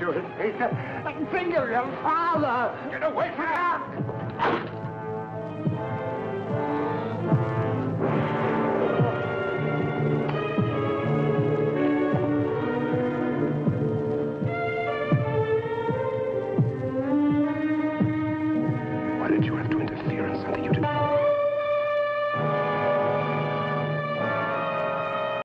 you, Peter. Think of your father. Get away from me!